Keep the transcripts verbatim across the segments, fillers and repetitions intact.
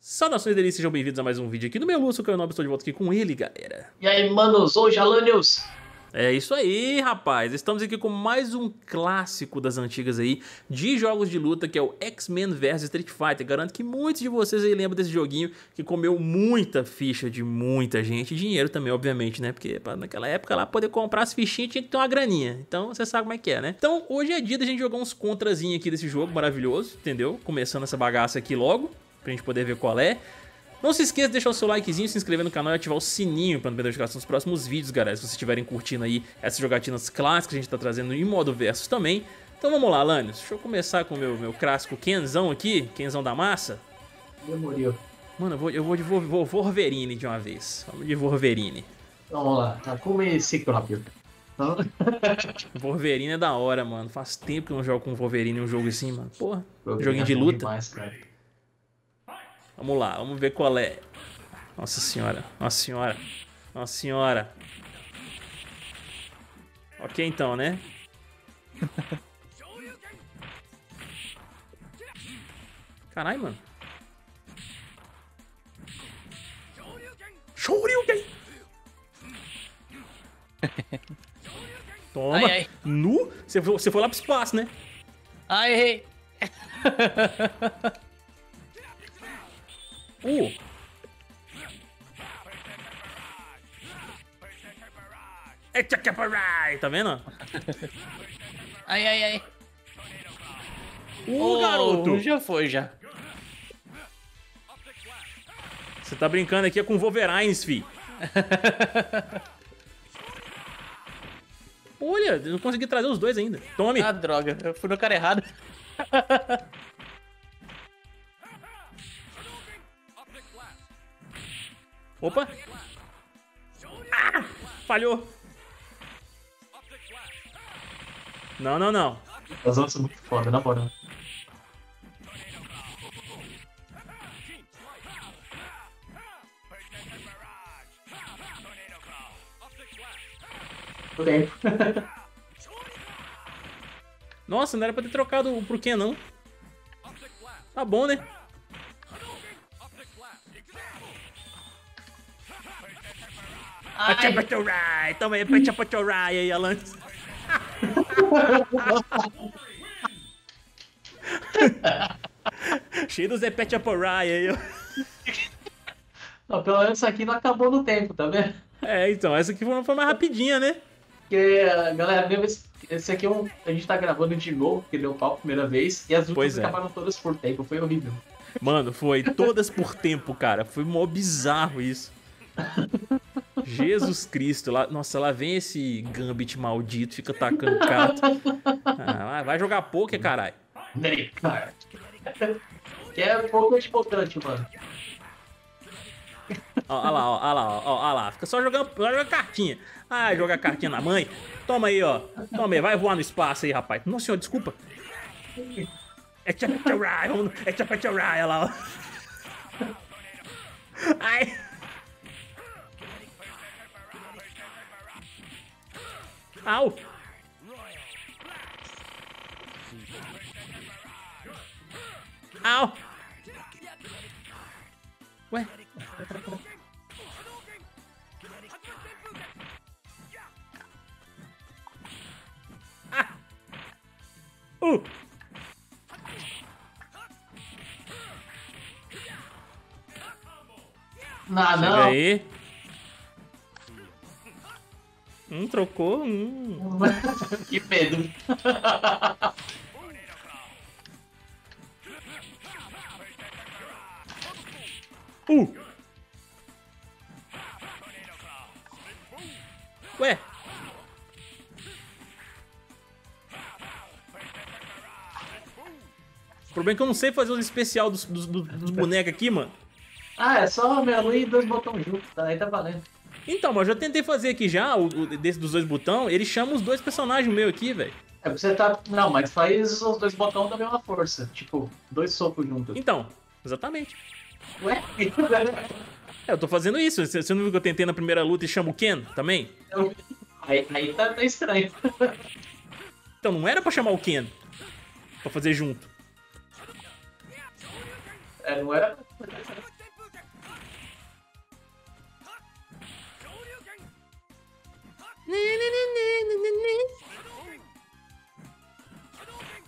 Saudações delícias, sejam bem-vindos a mais um vídeo aqui do meu Lúcio, que eu não estou de volta aqui com ele, galera. E aí, manos, hoje, Alanios. É isso aí, rapaz. Estamos aqui com mais um clássico das antigas aí, de jogos de luta, que é o X-Men versus Street Fighter. Garanto que muitos de vocês aí lembram desse joguinho, que comeu muita ficha de muita gente. E dinheiro também, obviamente, né? Porque naquela época lá, poder comprar as fichinhas tinha que ter uma graninha. Então, você sabe como é que é, né? Então, hoje é dia da gente jogar uns contrazinhos aqui desse jogo maravilhoso, entendeu? Começando essa bagaça aqui logo, pra gente poder ver qual é. Não se esqueça de deixar o seu likezinho, se inscrever no canal e ativar o sininho para não perder a notificação dos próximos vídeos, galera. Se vocês estiverem curtindo aí essas jogatinas clássicas que a gente tá trazendo em modo versus também. Então vamos lá, Alanios. Deixa eu começar com o meu, meu clássico Kenzão aqui, Kenzão da massa. Demorou. Mano, eu vou, eu vou de vo, vo, Wolverine de uma vez. Vamos de Wolverine. Vamos lá, tá como esse próprio. Wolverine é da hora, mano. Faz tempo que eu não jogo com Wolverine um jogo assim, mano. Porra, joguinho de É luta. demais, cara. Vamos lá, vamos ver qual é. Nossa senhora, nossa senhora, nossa senhora. Ok então, né? Caralho, mano. Shoryuken! Toma. Ai, ai. Nu? Você foi, você foi lá pro espaço, né? Ai, errei. Uh. Tá vendo? Ai, ai, ai. Uh, Ô, garoto! Já foi, já. Você tá brincando aqui é com Wolverines, fi. Olha, eu não consegui trazer os dois ainda. Tome. Ah, droga. Eu fui no cara errado. Opa! Ah, falhou! Não, não, não. As outras são muito foda, na moral. Tempo. Nossa, não era pra ter trocado pro Ken, não. Tá bom, né? Ai. Toma aí, Pachapatorai aí, Alan. Cheio do Zé Pachapatorai aí, ó. Não, pelo menos isso aqui não acabou no tempo, tá vendo? É, então, essa aqui foi mais rapidinha, né? Porque, galera, mesmo esse, esse aqui é um, a gente tá gravando de novo, porque deu pau a primeira vez, e as Pois últimas é. acabaram todas por tempo, foi horrível. Mano, foi todas por tempo, cara. Foi mó bizarro isso. Jesus Cristo. Lá, nossa, lá vem esse Gambit maldito, fica tacando carta. Ah, vai jogar poker, caralho. Cara. Que é pouco importante, mano. Ó, ó lá, ó, ó lá, ó, ó lá. Fica só jogando, só jogando cartinha. Ah, jogar cartinha na mãe. Toma aí, ó. Toma aí, vai voar no espaço aí, rapaz. Nossa senhora, desculpa. É Chapacharai, vamos. É Chapacharai, olha lá, ó. Ai. Au. Au. Ué. Ah. Uh. Não, Chega não. aí. Hum, trocou. Hum. Que medo. Uh. Ué. O problema é que eu não sei fazer os especial dos, dos, dos- dos bonecos aqui, mano. Ah, é só minha luz e dois botões juntos, tá? Aí tá valendo. Então, mas eu já tentei fazer aqui já, o, o desse dos dois botões, ele chama os dois personagens meus aqui, velho. É porque você tá. Não, mas faz os dois botões da mesma força. Tipo, dois socos juntos. Então, exatamente. Ué? É, eu tô fazendo isso. Você você não viu que eu tentei na primeira luta e chamo o Ken também? Aí, aí tá, tá estranho. Então não era pra chamar o Ken. Pra fazer junto. É, não era.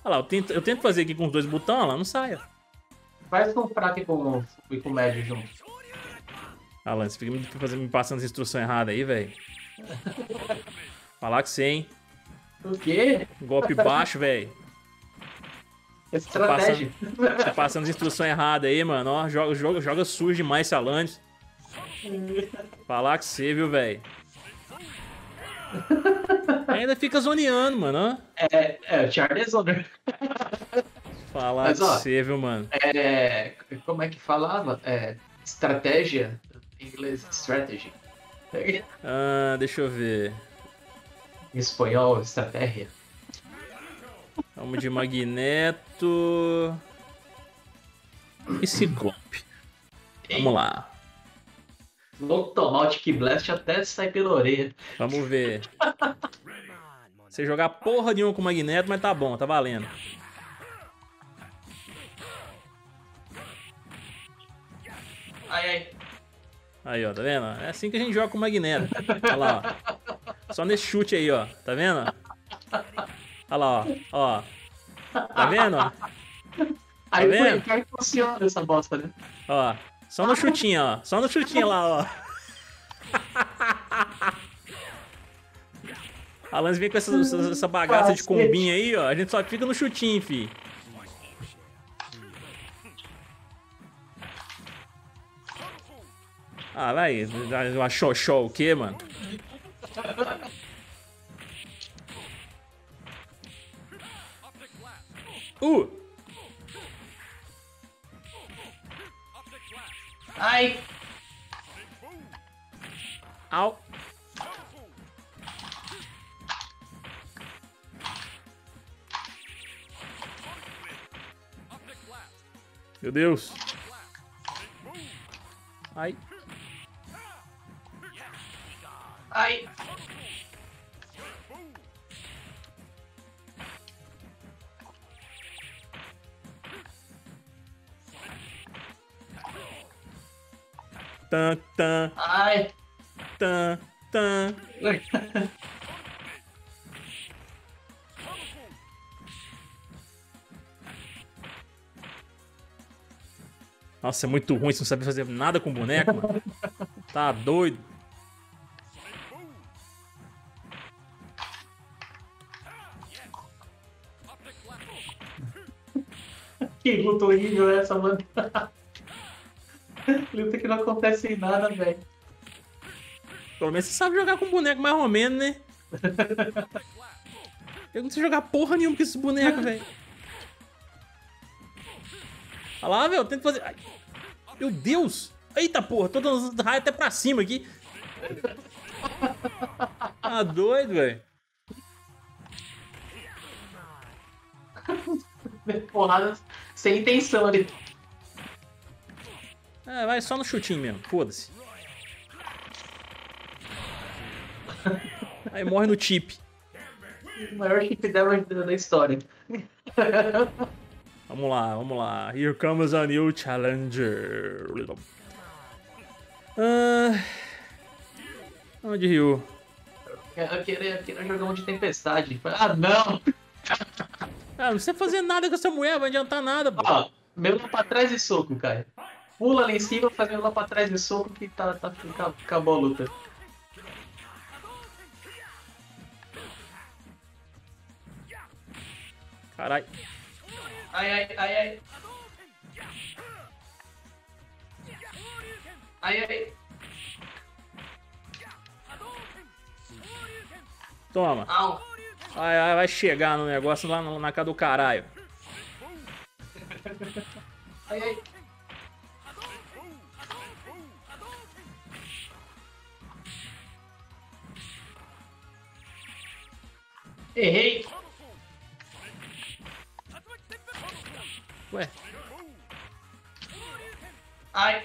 Olha lá, eu tento, eu tento fazer aqui com os dois botões, olha lá, não sai. Ó. Faz com fraco e com, e com médio junto. Alan, você fica me, fazendo, me passando as instruções erradas aí, velho. Falar que você, hein? O quê? Golpe baixo, velho. Estratégia. Passando, tá passando as instruções erradas aí, mano. Ó, joga, joga, joga sujo demais esse Alanis. Falar que você, viu, velho? Ainda fica zoneando, mano. Ó. É, é, o Charles Honor. Falar Mas, que ó, você, viu, mano? É, como é que falava? É, estratégia, em inglês, strategy. Ah, deixa eu ver. Em espanhol, estratégia. Vamos de Magneto. E Ciclope. Vamos lá. Vou tomar o Tic Blast até sair pela orelha. Vamos ver. Você jogar porra nenhuma com o Magneto, mas tá bom, tá valendo. Ai, ai. Aí, ó, tá vendo? É assim que a gente joga com o Magneto. Olha lá, ó. Só nesse chute aí, ó. Tá vendo? Olha lá, ó. Ó. Tá vendo? Ó? Aí vendo? foi, que funciona essa bosta, né? Ó. Só no chutinho, ó. Só no chutinho lá, ó. Alan vem com essa, essa, essa bagaça de combinha aí, ó. A gente só fica no chutinho, fi. Ah, vai. Uma show show o quê, mano? Uh! Ai! Au! Meu Deus! Ai! Ai! Tan, tan, Ai! tan, tan. Nossa, é muito ruim, você não sabe fazer nada com boneco, mano. Tá doido. Que luta horrível essa, mano. Luta que não acontece em nada, velho. Pelo menos você sabe jogar com boneco mais ou menos, né? Eu não sei jogar porra nenhuma com esse boneco, velho. Olha lá, velho, eu tento fazer... Ai, meu Deus! Eita porra, tô dando raio até pra cima aqui. Tá doido, velho. Porrada sem intenção ali. É, vai só no chutinho mesmo, foda-se. Aí morre no chip. O maior chip damage da história. Vamos lá, vamos lá. Here comes a new challenger. Ah, onde Ryu? Eu queria, eu queria jogar um de tempestade. Ah, não! Ah, não sei fazer nada com essa mulher, vai adiantar nada, pô. Ó, meu lá pra trás e soco, cara. Pula lá em cima, faz meu lá pra trás e soco que tá, tá, acabou a luta. Caralho. Ai, ai, ai, ai. Ai, ai. Toma. Au. Vai, vai, vai chegar no negócio lá no- na casa do caralho. Ai, ai. Errei. Ué. Ai.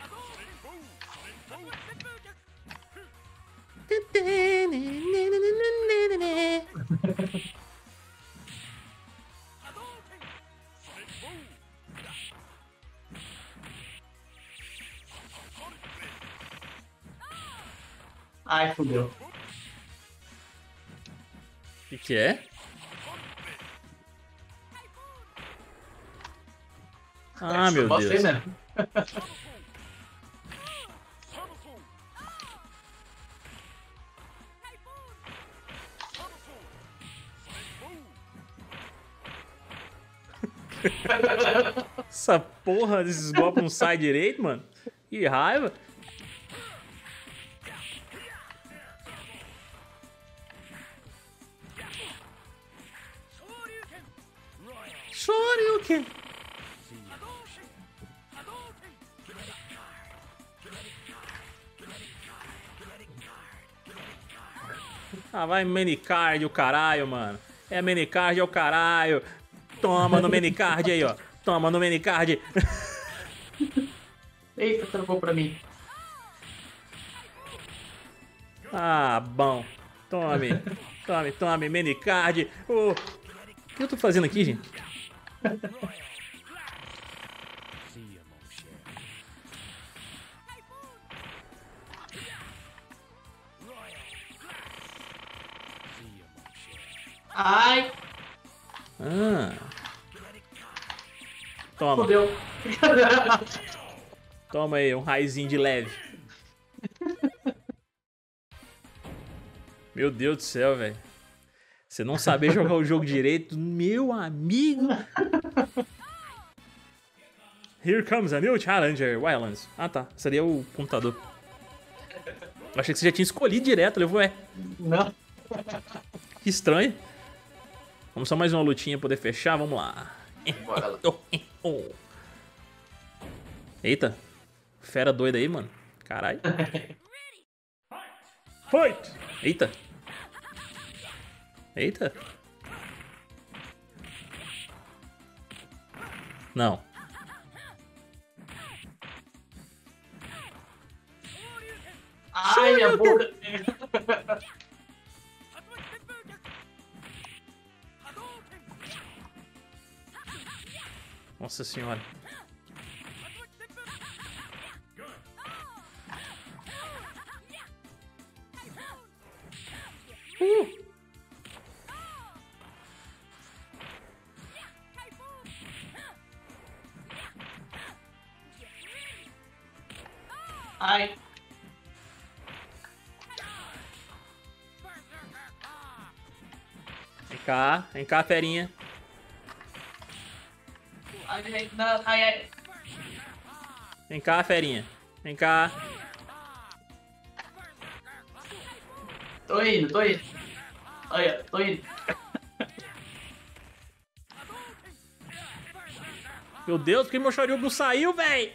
Ai, fudeu. O que, que é? Ah, meu Posso Deus. ir, né? Essa porra desses golpes não sai direito, mano. Que raiva. Shoryuken. Ah, vai Manicard o caralho, mano. É Manicard é o caralho. Toma no Manicard aí, ó. Toma no Manicard. Eita, travou pra mim. Ah, bom. Tome. Tome, tome, Manicard. Oh. O que eu tô fazendo aqui, gente? Ai, Ah. Toma. fodeu. Toma aí, um raizinho de leve. Meu Deus do céu, velho. Você não saber jogar o jogo direito, meu amigo. Here comes a new challenger, Wildlands. Ah, tá. Seria o computador. Eu achei que você já tinha escolhido direto. Levou, é. Não. Que estranho. Vamos só mais uma lutinha pra poder fechar. Vamos lá. Bora lá. Eita. Fera doida aí, mano. Caralho. Fight! Eita. Eita. Não. Ai, minha boca. Nossa senhora. Uh. Ai. Vem cá, vem cá, ferinha. Ai, ai, não, ai, ai. Vem cá, ferinha. Vem cá. Tô indo, tô indo. Olha, tô indo. Meu Deus, por que meu Shoryuken não saiu, véi?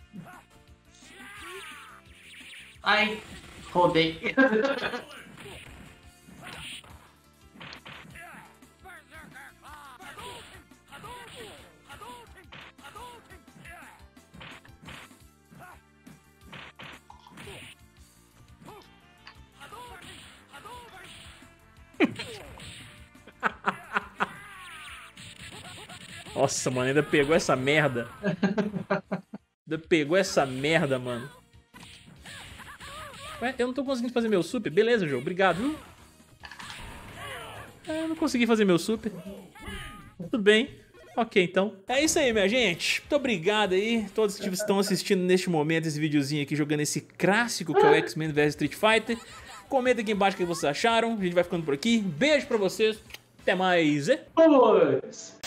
Ai, rodei. Nossa, mano, ainda pegou essa merda. Ainda pegou essa merda, mano. Ué, eu não tô conseguindo fazer meu super. Beleza, jogo. Obrigado, viu? É, eu não consegui fazer meu super. Tudo bem. Ok, então. É isso aí, minha gente. Muito obrigado aí. Todos que estão assistindo neste momento esse videozinho aqui, jogando esse clássico que é o X-Men versus Street Fighter. Comenta aqui embaixo o que vocês acharam. A gente vai ficando por aqui. Beijo pra vocês. Até mais. E... Vamos!